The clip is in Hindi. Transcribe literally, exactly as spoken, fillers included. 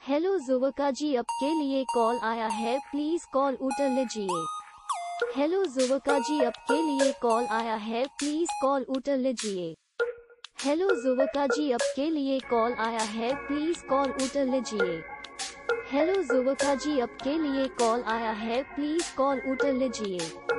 हेलो जुवका जी, आपके लिए कॉल आया है, प्लीज कॉल उठा लीजिए। हेलो जुवका जी, आपके लिए कॉल आया है, प्लीज कॉल उठा लीजिए। हेलो जुवका जी, आपके लिए कॉल आया है, प्लीज कॉल उठा लीजिए। हेलो जुवका जी, आपके लिए कॉल आया है, प्लीज कॉल उठा लीजिए।